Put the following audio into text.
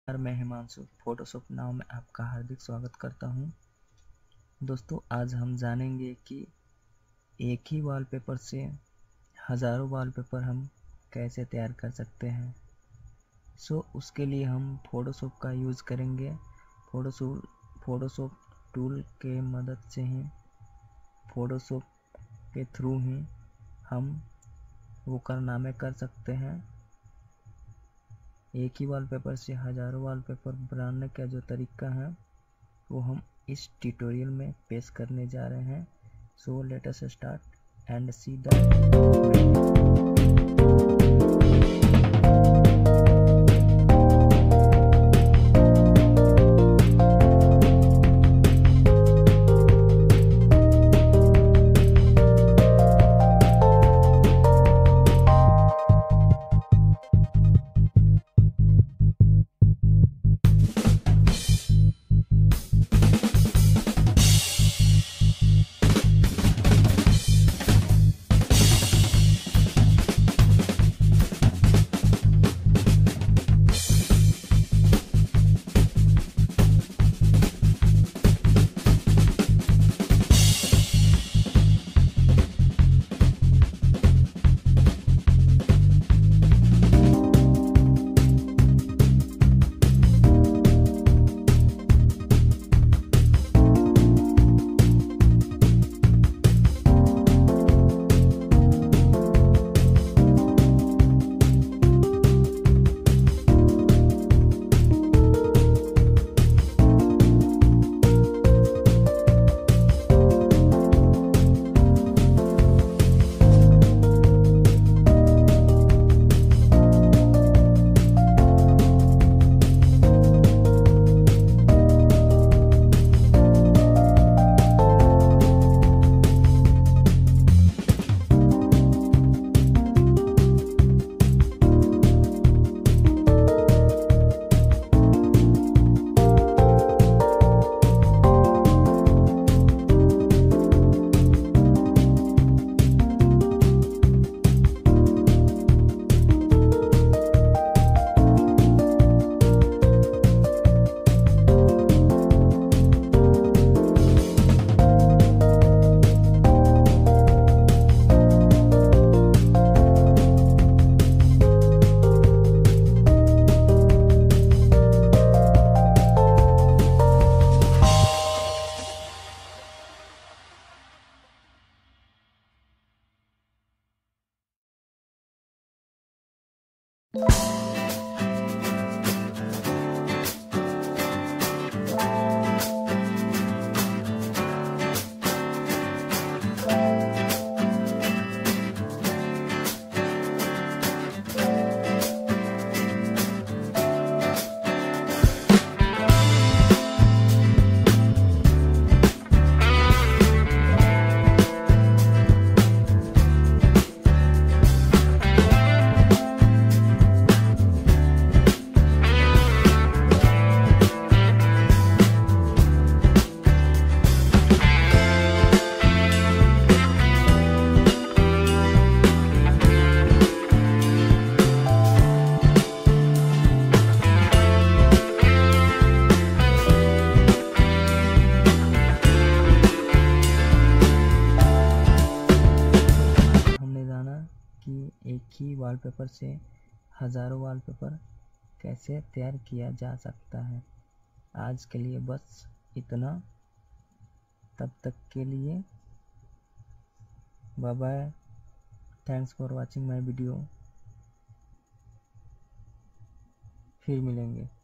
मैं हिमांशु फोटोशॉप नाव में आपका हार्दिक स्वागत करता हूं। दोस्तों, आज हम जानेंगे कि एक ही वॉलपेपर से हज़ारों वॉलपेपर हम कैसे तैयार कर सकते हैं। उसके लिए हम फोटोशॉप का यूज़ करेंगे। फोटोशॉप टूल के मदद से ही, फोटोशॉप के थ्रू ही हम वो कारनामे कर सकते हैं। एक ही वॉलपेपर से हज़ारों वॉलपेपर बनाने का जो तरीका है वो हम इस ट्यूटोरियल में पेश करने जा रहे हैं। So let us start and see the एक ही वॉलपेपर से हज़ारों वॉलपेपर कैसे तैयार किया जा सकता है। आज के लिए बस इतना। तब तक के लिए bye bye. Thanks for watching my video. फिर मिलेंगे।